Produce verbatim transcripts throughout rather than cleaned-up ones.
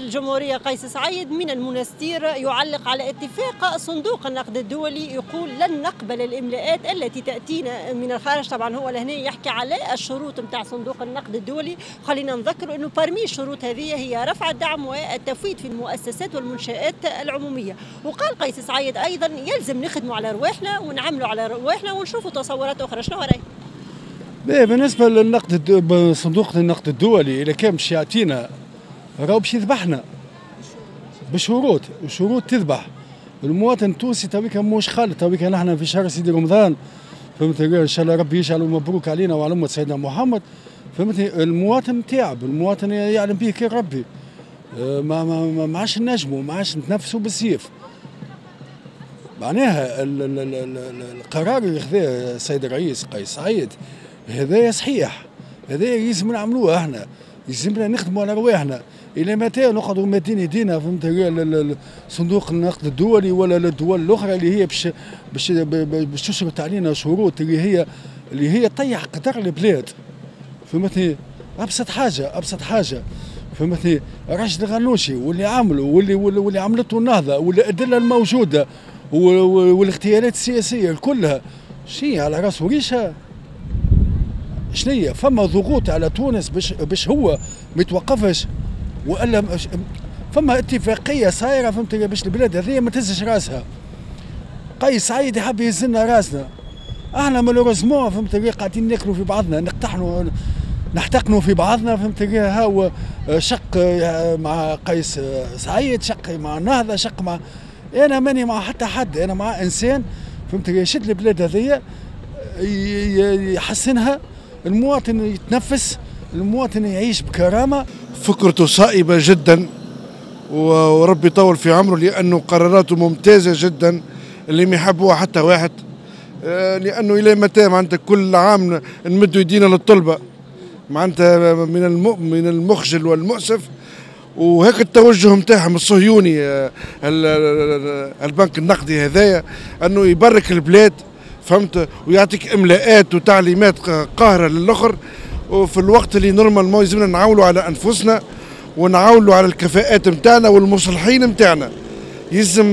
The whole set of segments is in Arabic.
الجمهورية قيس سعيد من المنستير يعلق على اتفاق صندوق النقد الدولي، يقول لن نقبل الإملاءات التي تأتينا من الخارج. طبعا هو لهنا يحكي على الشروط نتاع صندوق النقد الدولي. خلينا نذكر أنه برمي الشروط هذه هي رفع الدعم والتفويض في المؤسسات والمنشآت العمومية. وقال قيس سعيد أيضا يلزم نخدموا على رواحنا ونعملوا على رواحنا ونشوفوا تصورات أخرى. شنو رأيك؟ بالنسبة للنقد صندوق النقد الدولي إذا كان باش يعطينا راهو باش يذبحنا بشروط، وشروط تذبح المواطن التونسي. تويكا موش خالد، تويكا نحن في شهر سيدي رمضان، فهمتني؟ ان شاء الله ربي يجعله مبروك علينا وعلى امه سيدنا محمد. فهمتني؟ المواطن تعب، المواطن يعلم به كي ربي، ما ما ما عادش نجموا، ما عادش نتنفسوا بالسيف. معناها القرار اللي خذاه السيد الرئيس قيس سعيد هذايا صحيح، هذايا يلزم نعملوه احنا، يلزمنا نخدموا على رواحنا. الى متى نقعدوا مادين يدينا فهمت صندوق النقد الدولي ولا الدول الاخرى اللي هي باش باش باش تشرط علينا شروط اللي هي اللي هي تطيح قدر البلاد. فهمتني؟ ابسط حاجه ابسط حاجه فهمتني؟ راشد الغنوشي واللي عملوا واللي واللي عملته النهضه والادله الموجوده والاغتيالات السياسيه كلها شي على راسه ريشه. شنية فما ضغوط على تونس باش باش هو ما يتوقفش، والا فما اتفاقيه صايره فهمت باش البلاد هذه ما تهزش راسها. قيس سعيد يحب يهزلنا راسنا، احنا مالوريزمون فهمت قاعدين ناكلوا في بعضنا، نقتحنوا نحتقنوا في بعضنا فهمت هاو شق مع قيس سعيد، شق مع النهضه، شق مع انا ماني مع حتى حد، انا مع انسان فهمت يشد البلاد هذه يحسنها، المواطن يتنفس، المواطن يعيش بكرامه. فكرته صائبه جدا وربي يطول في عمره، لانه قراراته ممتازه جدا اللي ما يحبوها حتى واحد، لانه الى متى معناتها كل عام نمدوا يدينا للطلبه معناتها من من المخجل والمؤسف. وهيك التوجه نتاعهم الصهيوني البنك النقدي هذايا انه يبرك البلاد فهمت، ويعطيك املاءات وتعليمات قاهره للاخر، وفي الوقت اللي نورمالمون يلزمنا نعاولوا على انفسنا ونعاولوا على الكفاءات نتاعنا والمصلحين نتاعنا. يلزم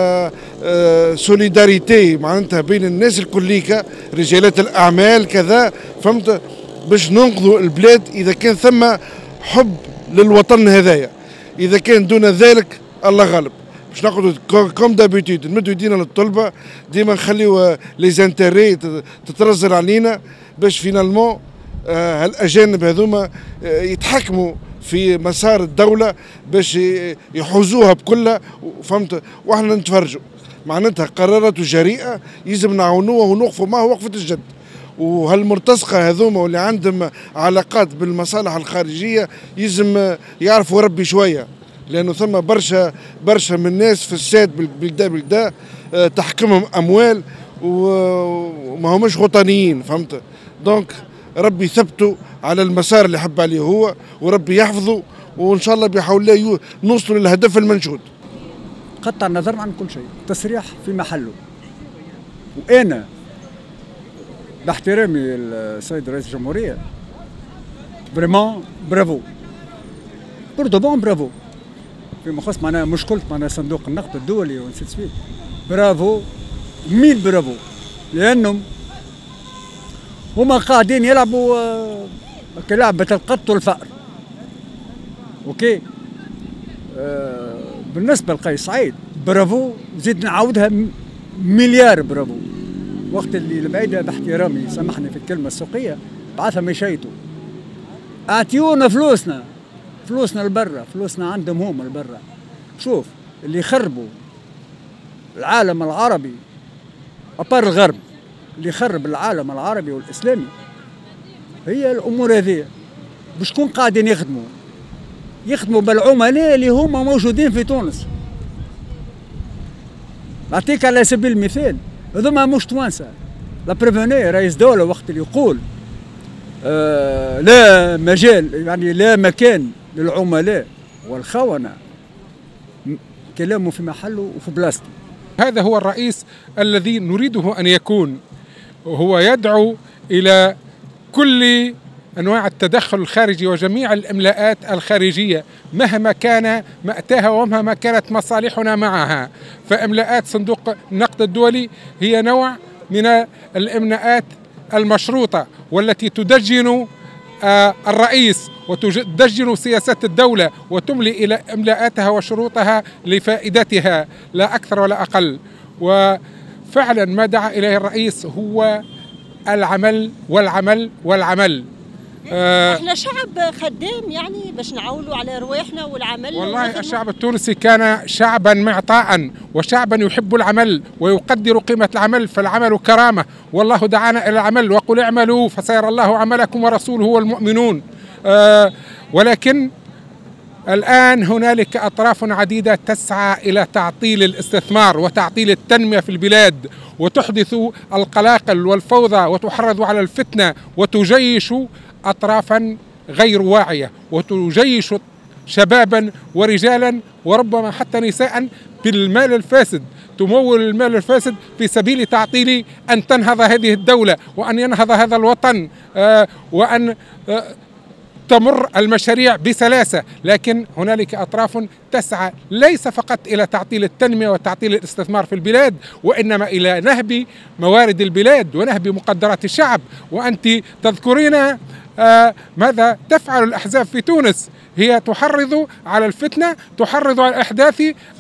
سوليداريتي معناتها بين الناس الكليكا، رجالات الاعمال كذا فهمت، باش ننقذوا البلاد اذا كان ثم حب للوطن هذايا. اذا كان دون ذلك الله غالب، باش نقعدوا كوم دابيتود نمدوا يدينا للطلبه، ديما نخليو لي زانتيري تترزل علينا باش فينالمون هالاجانب هذوما يتحكموا في مسار الدوله باش يحوزوها بكلها فهمت، واحنا نتفرجوا. معناتها قرارات جريئه يلزم نعاونوها ونوقفوا معها وقفه الجد. وهالمرتزقه هذوما واللي عندهم علاقات بالمصالح الخارجيه يلزم يعرفوا ربي شويه، لانه ثم برشا برشا من الناس في الساد بالبلدان بلدان تحكمهم اموال وما همش وطنيين فهمت. دونك ربي يثبتوا على المسار اللي حب عليه هو، وربي يحفظه، وان شاء الله بحول الله نوصلوا للهدف المنشود. قطع النظر عن كل شيء، تصريح في محله. وانا باحترامي السيد رئيس الجمهوريه فريمون برافو بوردوبون برافو فيما يخص معناها مشكلة معناها صندوق النقد الدولي ونسيت سويت، برافو ميل برافو، لأنهم هما قاعدين يلعبوا كلعبة القط والفأر. أوكي آه بالنسبة لقيس سعيد برافو، زيد نعاودها مليار برافو. وقت اللي البعيدة باحترامي سامحني في الكلمة السوقية بعثها مشيتوا، أعطيونا فلوسنا، فلوسنا لبرا، فلوسنا عندهم هما لبرا. شوف اللي يخربوا العالم العربي أبار الغرب، اللي يخرب العالم العربي والإسلامي هي الأمور هذه. بشكون قاعدين يخدموا؟ يخدموا بالعملاء اللي هما موجودين في تونس. أعطيك على سبيل المثال هذوما مش توانسة. لا بريفوني رئيس دولة وقت اللي يقول آه لا مجال يعني لا مكان للعملاء والخونة، كلامه في محله وفي بلاصته. هذا هو الرئيس الذي نريده أن يكون، هو يدعو إلى كل أنواع التدخل الخارجي وجميع الإملاءات الخارجية مهما كان مأتاها ومهما كانت مصالحنا معها. فإملاءات صندوق النقد الدولي هي نوع من الإملاءات المشروطة والتي تدجن الرئيس وتدجن سياسات الدولة وتملي إلى إملاءاتها وشروطها لفائدتها لا أكثر ولا أقل. وفعلا ما دعا إليه الرئيس هو العمل والعمل والعمل. آه احنا شعب خدام يعني باش نعولوا على رواحنا والعمل. والله الشعب التونسي كان شعبا معطاء وشعبا يحب العمل ويقدر قيمة العمل، فالعمل كرامة، والله دعانا إلى العمل وقل اعملوا فسيرى الله عملكم ورسوله والمؤمنون. آه ولكن الآن هنالك أطراف عديدة تسعى إلى تعطيل الاستثمار وتعطيل التنمية في البلاد وتحدث القلاقل والفوضى وتحرض على الفتنة وتجيش أطرافا غير واعية وتجيش شبابا ورجالا وربما حتى نساء بالمال الفاسد، تمول المال الفاسد في سبيل تعطيل أن تنهض هذه الدولة وأن ينهض هذا الوطن آه وأن آه تمر المشاريع بسلاسة. لكن هنالك أطراف تسعى ليس فقط إلى تعطيل التنمية وتعطيل الاستثمار في البلاد وإنما إلى نهب موارد البلاد ونهب مقدرات الشعب. وأنت تذكرين آه ماذا تفعل الأحزاب في تونس، هي تحرض على الفتنة، تحرض على إحداث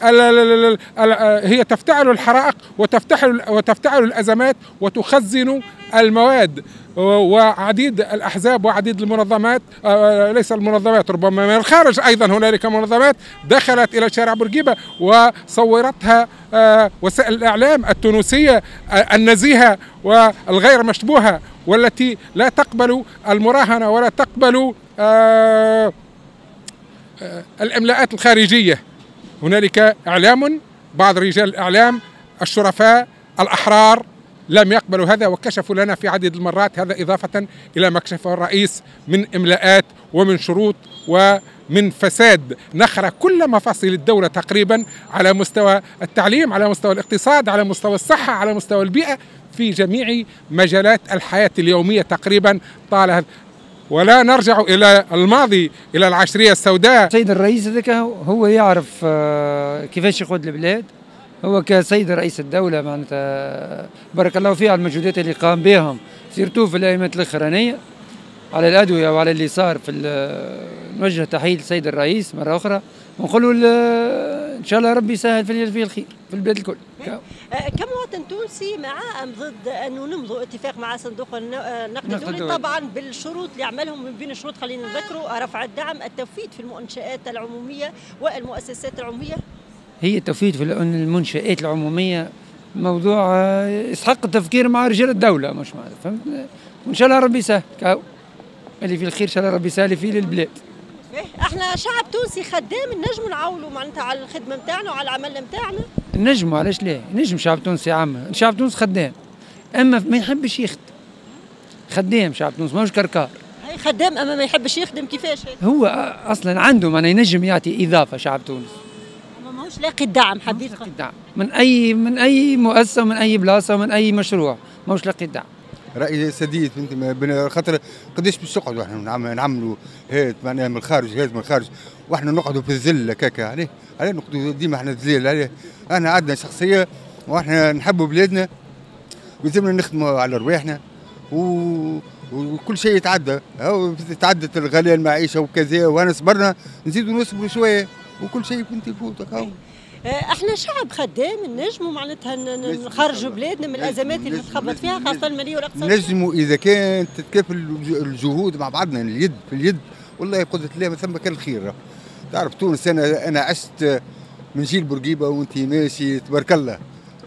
هي تفتعل الحرائق وتفتعل وتفتعل الأزمات وتخزن المواد. وعديد الأحزاب وعديد المنظمات ليس المنظمات ربما من الخارج أيضا هنالك منظمات دخلت إلى شارع بورقيبة وصورتها وسائل الإعلام التونسية النزيهة والغير مشبوهة والتي لا تقبل المراهنة ولا تقبل الإملاءات الخارجية. هنالك إعلام بعض رجال الإعلام الشرفاء الأحرار لم يقبلوا هذا وكشفوا لنا في عدد المرات هذا إضافة إلى ما كشفه الرئيس من إملاءات ومن شروط ومن فساد نخر كل مفاصل الدولة تقريبا على مستوى التعليم، على مستوى الاقتصاد، على مستوى الصحة، على مستوى البيئة، في جميع مجالات الحياة اليومية تقريبا طال هذا. ولا نرجع إلى الماضي إلى العشرية السوداء. السيد الرئيس هذاك هو يعرف كيفاش يقود البلاد، هو كسيد رئيس الدولة معناتها بارك الله فيه على المجهودات اللي قام بهم سيرتو في الأيامات الأخرانية على الأدوية وعلى اللي صار في نوجه تحية للسيد الرئيس مرة أخرى ونقولوا إن شاء الله ربي يسهل في الخير في البلاد الكل. كمواطن تونسي مع أم ضد أنه نمضوا اتفاق مع صندوق النقد الدولي طبعا بالشروط اللي عملهم؟ من بين الشروط خلينا نذكروا رفع الدعم، التوفيد في المنشآت العمومية والمؤسسات العمومية. هي التوفيد في المنشآت العمومية موضوع يستحق التفكير مع رجال الدولة مش معنا، فهمت؟ وإن شاء الله ربي يسهل اللي فيه الخير إن شاء الله ربي يسهل فيه للبلاد. احنا شعب تونسي خدام، نجموا نعاولوا معناتها على الخدمة نتاعنا وعلى العمل نتاعنا. نجموا، علاش لا؟ نجم شعب تونسي عامة، شعب تونس خدام أما ما يحبش يخدم. خدام شعب تونس ماهوش كركار. هي خدام أما ما يحبش يخدم كيفاش؟ هو أصلا عنده معناه ينجم يعطي إضافة شعب تونس. ماهوش لاقي الدعم حبيت لاقي الدعم من أي من أي مؤسسة ومن أي بلاصة ومن أي مشروع، ماهوش لاقي الدعم. رأي سديد انت خاطر قداش باش نقعدوا احنا نعملوا هات معناها من الخارج هات من الخارج واحنا نقعدوا في الذل هكاكا. عليه عليه نقعدوا ديما احنا ذليل. عليه احنا عندنا شخصيه واحنا نحبوا بلادنا ولازمنا نخدموا على رواحنا و... وكل شيء يتعدى. تعدت الغلاء المعيشه وكذا وانا صبرنا نزيدوا نصبروا شويه وكل شيء كنت يفوت. احنا شعب خدام نجموا معناتها نخرجوا بلادنا من الازمات اللي تخبط فيها خاصه الماليه والاقتصاديه. نجموا اذا كانت تتكافل الجهود مع بعضنا اليد في اليد. والله قدرة الله ما ثم كان الخير. تعرف تونس انا انا عشت من جيل بورقيبه وانت ماشي تبارك الله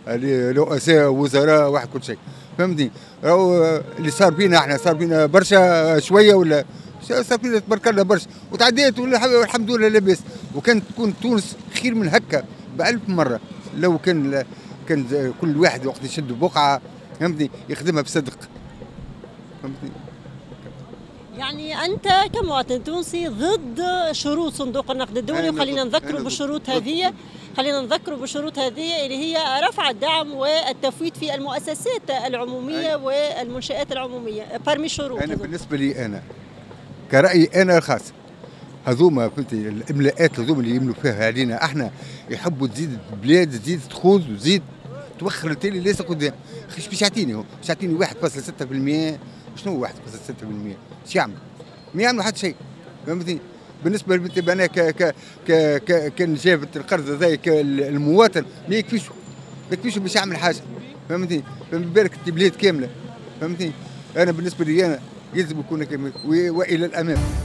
رؤساء وزراء واحد كل شيء فهمتني. اللي صار بينا احنا صار بينا برشا شويه ولا صار بينا تبارك الله برشا وتعديت والحمد لله لاباس. وكانت تكون تونس خير من هكا بألف مرة لو كان كان كل واحد وقت يشد بقعة فهمتني يخدمها بصدق. فهمتني. يعني أنت كمواطن تونسي ضد شروط صندوق النقد الدولي، وخلينا نذكروا بالشروط هذه خلينا نذكروا بالشروط هذه اللي هي رفع الدعم والتفويض في المؤسسات العمومية والمنشآت العمومية برمي شروط. أنا بالنسبة لي أنا كرأيي انا الخاص هذوما فهمتي الاملاءات هذوما اللي يملوا فيها علينا احنا يحبوا تزيد البلاد تزيد تخوض وتزيد توخر التالي ليس قدام. اخي باش يعطيني هو؟ باش يعطيني واحد فاصلة ستة بالمئة. شنو واحد فاصلة ستة بالمئة؟ اش يعمل؟ ما يعملوا حتى شيء فهمتني؟ بالنسبه لي انا ك ك ك ك كان جابت القرض هذا المواطن ما يكفيش ما يكفيش باش يعمل حاجه فهمتني؟ فما بالك البلاد كامله فهمتني؟ انا بالنسبه لي انا يلزم يكون كما والى الامام.